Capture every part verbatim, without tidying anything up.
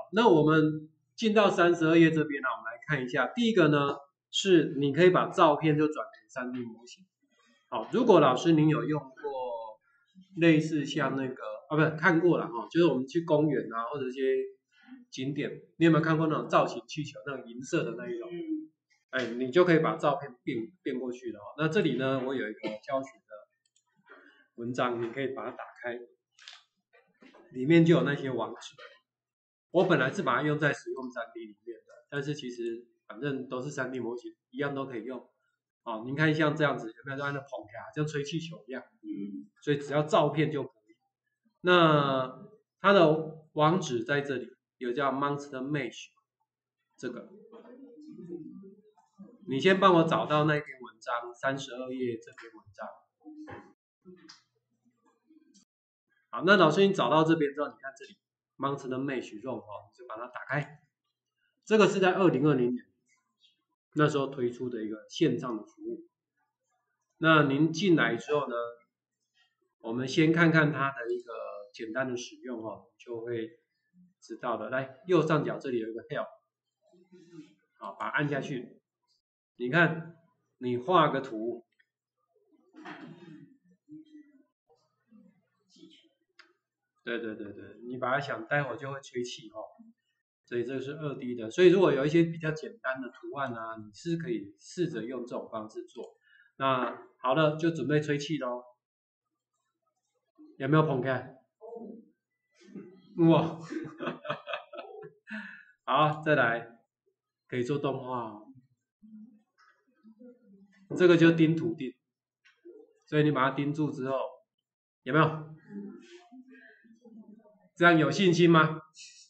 那我们进到三十二页这边呢，我们来看一下。第一个呢，是你可以把照片就转成 三 D 模型。好，如果老师您有用过类似像那个啊，不是看过了哈，就是我们去公园啊或者一些景点，你有没有看过那种造型气球，那种银色的那一种？哎，你就可以把照片变变过去了哦。那这里呢，我有一个教学的文章，你可以把它打开，里面就有那些网址。我本来是把它用在实用 三 D 里面的，但是其实反正都是 三 D 模型，一样都可以用。好，您看像这样子，有没有按照捧卡，像吹气球一样？嗯，所以只要照片就可以。那它的网址在这里，有叫 Monster Mesh 这个。你先帮我找到那篇文章，三十二页这篇文章。好，那老师你找到这边之后，你看这里 Monster Mesh Room 哦，你就把它打开。这个是在二零二零年那时候推出的一个线上的服务。那您进来之后呢，我们先看看它的一个简单的使用哦，就会知道的。来，右上角这里有一个 Help， 好，把它按下去。你看，你画个图，对对对对，你把它想，待会就会吹气哦。所以这个是二 D 的，所以如果有一些比较简单的图案啊，你是可以试着用这种方式做。那好了，就准备吹气咯。有没有捧开？哇，好，再来，可以做动画哦。这个就钉图钉，所以你把它钉住之后，有没有？这样有信心吗？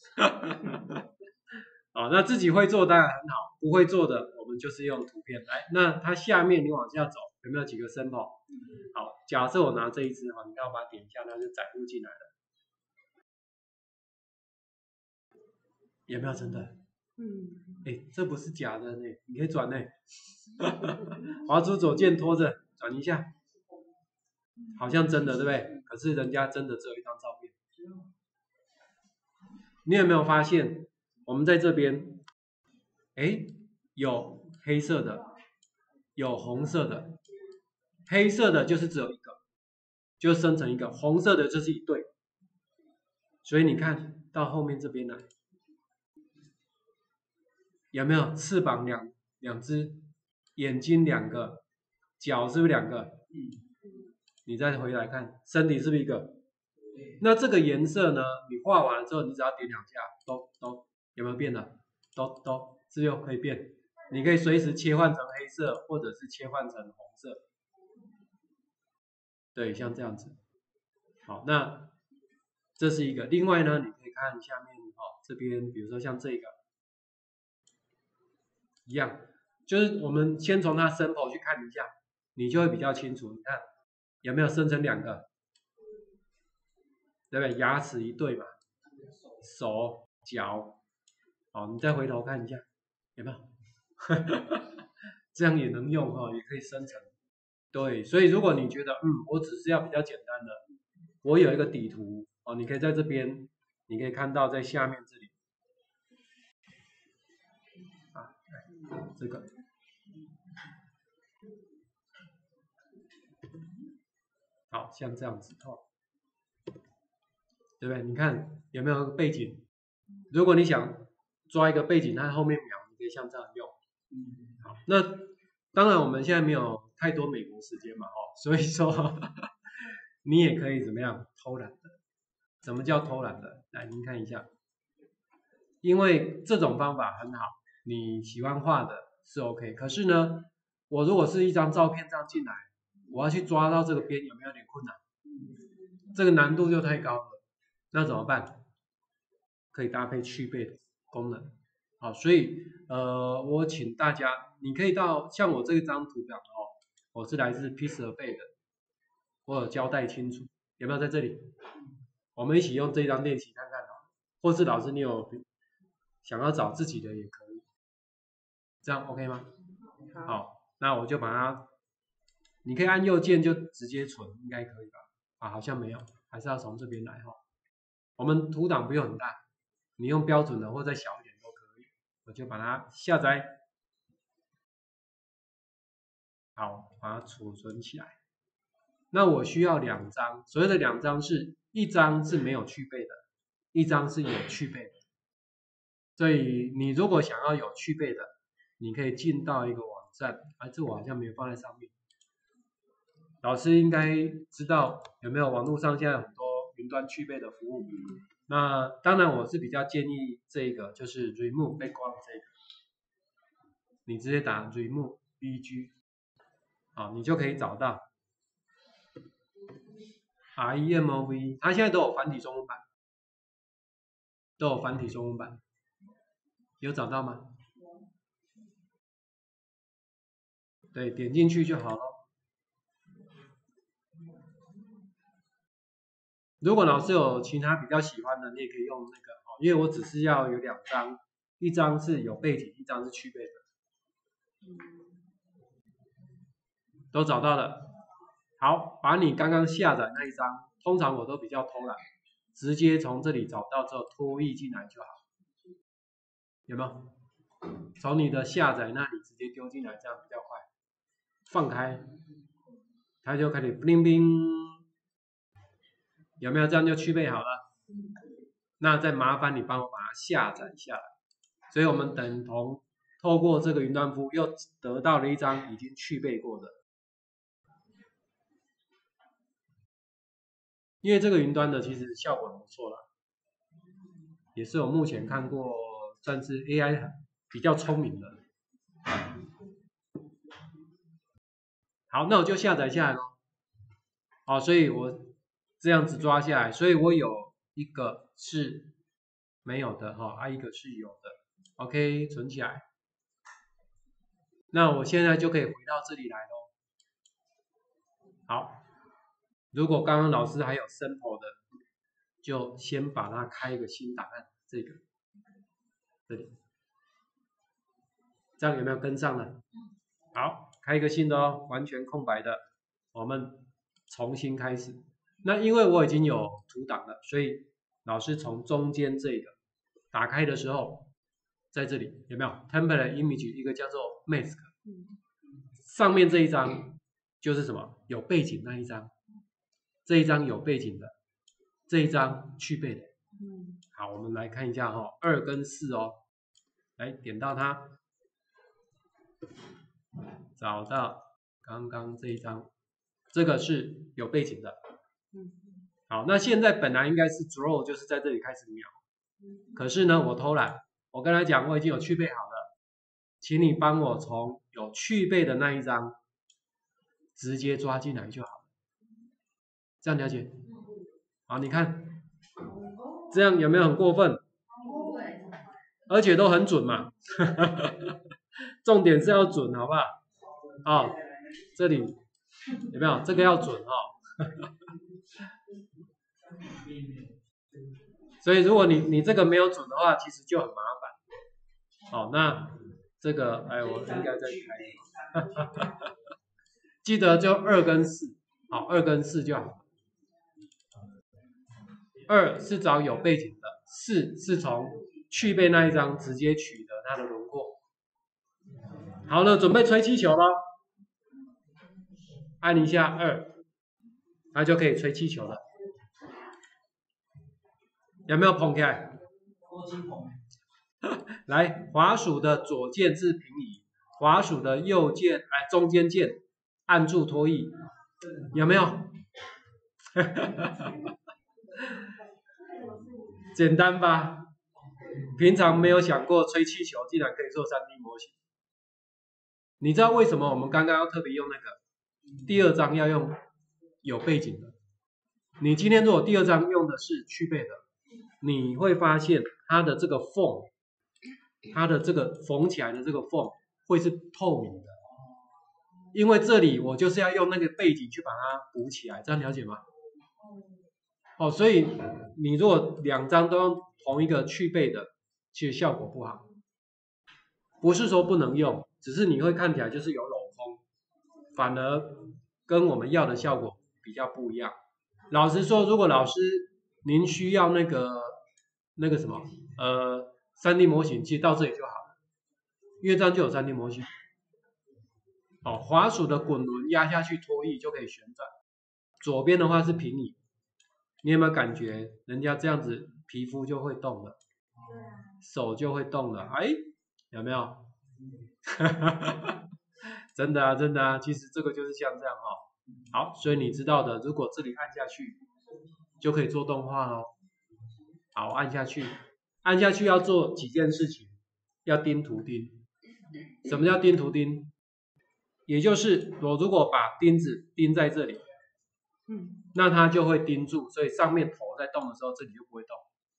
好，那自己会做当然很好，不会做的我们就是用图片来。那它下面你往下走，有没有几个 sample？ 好，假设我拿这一支哈，你看我把它点一下，它就载入进来了。有没有真的？嗯，哎，这不是假的呢，你可以转呢。滑出左键拖着转一下，好像真的对不对？可是人家真的只有一张照片。你有没有发现，我们在这边，哎，有黑色的，有红色的，黑色的就是只有一个，就生成一个，红色的就是一对。所以你看到后面这边来，有没有翅膀两两只，眼睛两个，脚是不是两个？嗯。你再回来看，身体是不是一个？那这个颜色呢？你画完了之后，你只要点两下，都都有没有变了？都都是又可以变。你可以随时切换成黑色，或者是切换成红色。对，像这样子。好，那这是一个。另外呢，你可以看下面哦，这边比如说像这个一样，就是我们先从它 sample 去看一下，你就会比较清楚。你看有没有生成两个？对不对？牙齿一对嘛，手脚，好，你再回头看一下，有没有？这样也能用哈，也可以生成。对，所以如果你觉得，嗯，我只是要比较简单的，我有一个底图哦，你可以在这边，你可以看到在下面这里，啊，这个，好像这样子哦，对不对？你看有没有背景？如果你想抓一个背景，它后面描，你可以像这样用。嗯，好，那当然我们现在没有太多美国时间嘛，哦，所以说你也可以怎么样偷懒的？什么叫偷懒的？来，您看一下，因为这种方法很好，你喜欢画的是 OK， 可是呢，我如果是一张照片这样进来，我要去抓到这个边，有没有点困难？这个难度就太高了，那怎么办？可以搭配去背的功能。好，所以呃，我请大家，你可以到像我这张图表哦，我是来自 Pixabay 的，我有交代清楚，有没有在这里？我们一起用这张练习看看哦，或是老师你有想要找自己的也可以，这样 OK 吗？好，那我就把它，你可以按右键就直接存，应该可以吧？啊，好像没有，还是要从这边来哈、哦。我们图档不用很大， 你用标准的或再小一点都可以，我就把它下载，好，把它储存起来。那我需要两张，所谓的两张是一张是没有去背的，一张是有去背的。所以你如果想要有去背的，你可以进到一个网站，啊，这我好像没有放在上面。老师应该知道有没有网络上现在有很多云端去背的服务。那当然我是比较建议这个，就是 remove background 这个，你直接打 remove bg， 好，你就可以找到 remove， 它现在都有繁体中文版，都有繁体中文版，有找到吗？对，点进去就好了。如果老师有其他比较喜欢的，你也可以用那个，因为我只是要有两张，一张是有背景，一张是去背的。都找到了。好，把你刚刚下载那一张，通常我都比较偷懒，直接从这里找到之后拖译进来就好。有没有？从你的下载那里直接丢进来，这样比较快。放开，它就开始 bling bling， 有没有？这样就去背好了。那再麻烦你帮我把它下载下来。所以我们等同透过这个云端服务又得到了一张已经去背过的。因为这个云端的其实效果很不错啦，也是我目前看过算是 A I 比较聪明的。好，那我就下载下来咯。好，所以我这样子抓下来，所以我有一个是没有的哈，啊一个是有的。OK， 存起来。那我现在就可以回到这里来咯。好，如果刚刚老师还有 sample 的，就先把它开一个新档案，这个这里，这样有没有跟上呢？好，开一个新的哦，完全空白的，我们重新开始。那因为我已经有图档了，所以老师从中间这个打开的时候，在这里有没有 template image 一个叫做 mask， 上面这一张就是什么？有背景那一张，这一张有背景的，这一张去背的。好，我们来看一下哈、哦，二跟四哦，来点到它。找到刚刚这一张，这个是有背景的。好，那现在本来应该是 draw 就是在这里开始描，可是呢我偷懒，我跟他讲我已经有去背好了，请你帮我从有去背的那一张直接抓进来就好了，这样了解？好，你看这样有没有很过分？而且都很准嘛，重点是要准，好不好？好，这里有没有？这个要准哈、哦。所以如果你你这个没有准的话，其实就很麻烦。好，那这个哎，我应该再开。记得就二跟四，好，二跟四就好。二是找有背景的，四是从去背那一张直接取得它的轮廓。好了，准备吹气球了，按一下二，它就可以吹气球了。有没有捧起来？来，滑鼠的左键是平移，滑鼠的右键哎中间键按住拖曳，有没有？简单吧？平常没有想过吹气球竟然可以做 三 D 模型。你知道为什么我们刚刚要特别用那个第二张要用有背景的？你今天如果第二张用的是去背的，你会发现它的这个缝，它的这个缝起来的这个缝会是透明的，因为这里我就是要用那个背景去把它补起来，这样了解吗？哦，所以你如果两张都用同一个去背的，其实效果不好。不是说不能用，只是你会看起来就是有镂空，反而跟我们要的效果比较不一样。老实说，如果老师您需要那个那个什么呃 三 D 模型，其实到这里就好了，因为这样就有 三 D 模型。好，滑鼠的滚轮压下去拖曳就可以旋转。左边的话是平移，你有没有感觉人家这样子皮肤就会动了，手就会动了？哎，有没有？真的啊，真的啊，其实这个就是像这样哦。好，所以你知道的，如果这里按下去，就可以做动画咯。好，按下去，按下去要做几件事情，要钉图钉。什么叫钉图钉？也就是我如果把钉子钉在这里，嗯，那它就会钉住，所以上面头在动的时候，这里就不会动。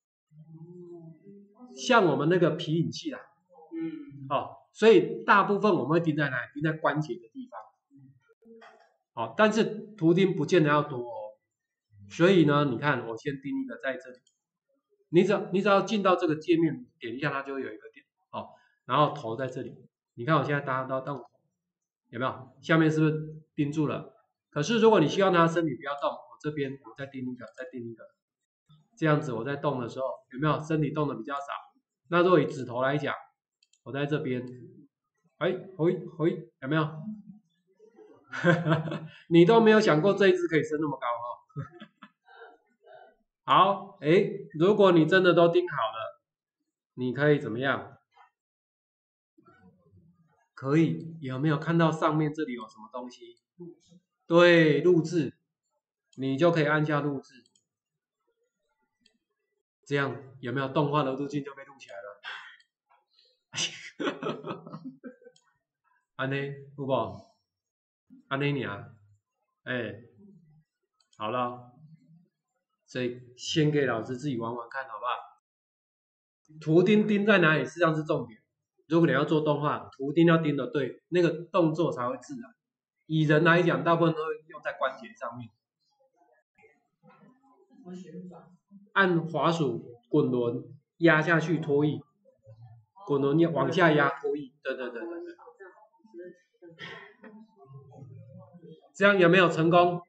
像我们那个皮影器啦，嗯，哦，所以大部分我们会钉在哪里？钉在关节的地方。好，但是图钉不见得要多哦。所以呢，你看我先钉一个在这里，你只要你只要进到这个界面，点一下它就会有一个点，哦，然后头在这里。你看我现在搭到动头，有没有？下面是不是钉住了？可是如果你希望它身体不要动，我这边我再钉一个，再钉一个，这样子我在动的时候，有没有身体动的比较少？那如果以指头来讲，我在这边，哎，回回有没有？你都没有想过这一只可以升那么高哈、哦？好，哎，如果你真的都钉好了，你可以怎么样？可以，有没有看到上面这里有什么东西？对，录制，你就可以按下录制，这样有没有动画的路径就被录起来了？安内，有无？安内尔，哎，好了，所以先给老师自己玩玩看，好不好？图钉钉在哪里，实际上是重点。如果你要做动画，图钉要钉的对，那个动作才会自然。以人来讲，大部分都会用在关节上面。按滑鼠滚轮压下去拖曳，滚轮往下压拖曳，对对对对对。这样有没有成功？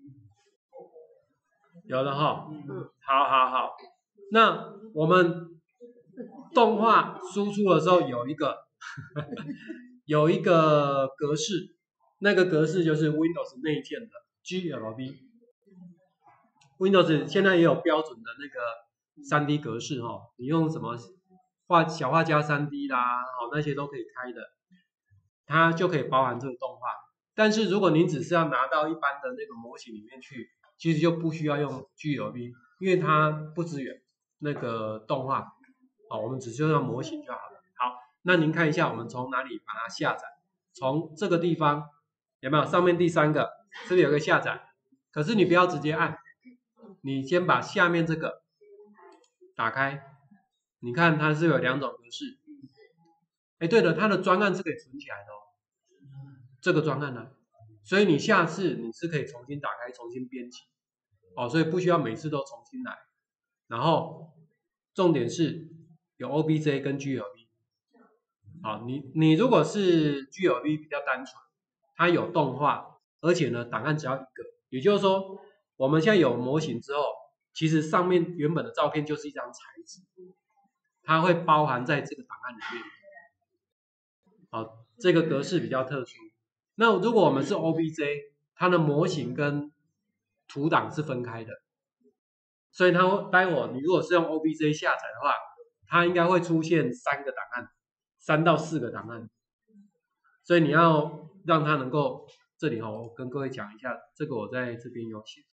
有了哈，嗯，好好好。那我们动画输出的时候有一个有一个格式，那个格式就是 Windows 内建的 G L B。Windows 现在也有标准的那个 三 D 格式哈，你用什么画小画家 三 D 啦，好那些都可以开的，它就可以包含这个动画。但是如果您只是要拿到一般的那个模型里面去，其实就不需要用 G L B， 因为它不支援那个动画，好，我们只需要模型就好了。好，那您看一下我们从哪里把它下载？从这个地方有没有？上面第三个是不是有个下载？可是你不要直接按，你先把下面这个打开，你看它是有两种格式。哎，对了，它的专案是可以存起来的哦。这个专案呢，所以你下次你是可以重新打开、重新编辑，哦，所以不需要每次都重新来。然后重点是有 O B J 跟 G L B， 好，你你如果是 G L B 比较单纯，它有动画，而且呢档案只要一个，也就是说我们现在有模型之后，其实上面原本的照片就是一张材质，它会包含在这个档案里面。好，这个格式比较特殊。那如果我们是 O B J， 它的模型跟图档是分开的，所以它待会你如果是用 O B J 下载的话，它应该会出现三个档案，三到四个档案，所以你要让它能够，这里哦，我跟各位讲一下，这个我在这边有写。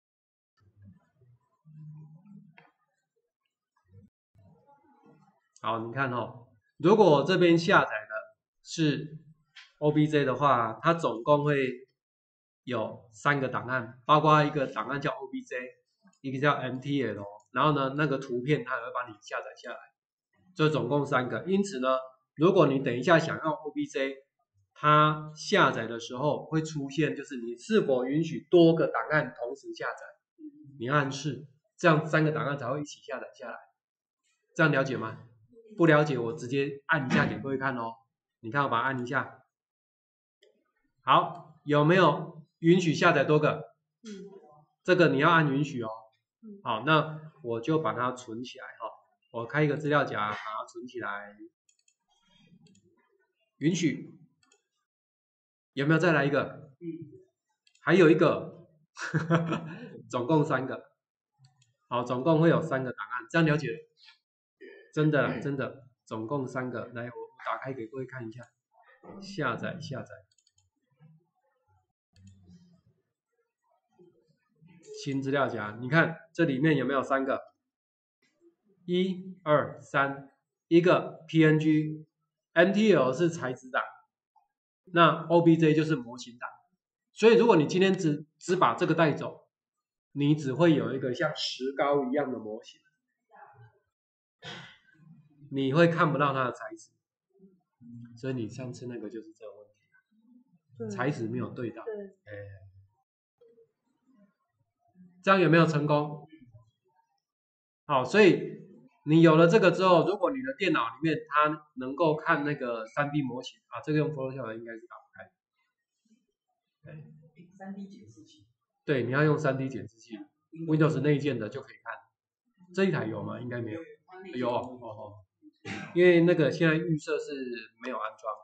好，你看哦，如果我这边下载的是 O B J 的话，它总共会有三个档案，包括一个档案叫 O B J， 一个叫 M T L， 然后呢，那个图片它也会帮你下载下来，这总共三个。因此呢，如果你等一下想要 O B J， 它下载的时候会出现，就是你是否允许多个档案同时下载，你按是，这样三个档案才会一起下载下来。这样了解吗？不了解，我直接按一下给各位看哦。你看我把它按一下。好，有没有允许下载多个？嗯，这个你要按允许哦。好，那我就把它存起来哈。 我开一个资料夹，把它存起来，允许。有没有再来一个？还有一个，总共三个。好，总共会有三个档案，这样了解了？真的啦，真的，总共三个。来，我打开给各位看一下，下载下载。新资料夹，你看这里面有没有三个？一、二、三，一个 P N G，M T L 是材质档，那 O B J 就是模型档。所以如果你今天只只把这个带走，你只会有一个像石膏一样的模型，你会看不到它的材质。所以你上次那个就是这个问题，材质没有对到。哎，这样有没有成功？好，所以你有了这个之后，如果你的电脑里面它能够看那个 三 D 模型啊，这个用 Photoshop 应该是打不开。对三 D 检视器。 对，你要用 三 D 检视器 ，Windows 内建的就可以看。这一台有吗？应该没有。有哦哦，因为那个现在预设是没有安装。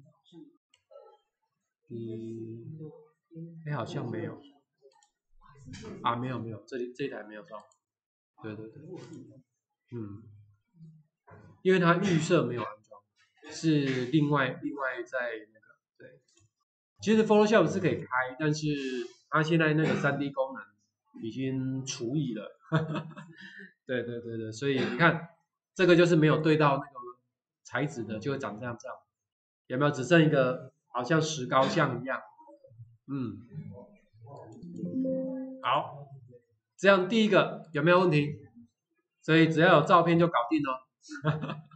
嗯，哎，好像没有。啊，没有没有，这里这一台没有装。对对对，嗯，因为它预设没有安装，是另外另外在那个对。其实 Photoshop 是可以开，但是它现在那个 三 D 功能已经除以了。对对对对，所以你看这个就是没有对到那个材质的，就会长这样这样。有没有只剩一个好像石膏像一样？嗯，好，这样第一个有没有问题？所以只要有照片就搞定了。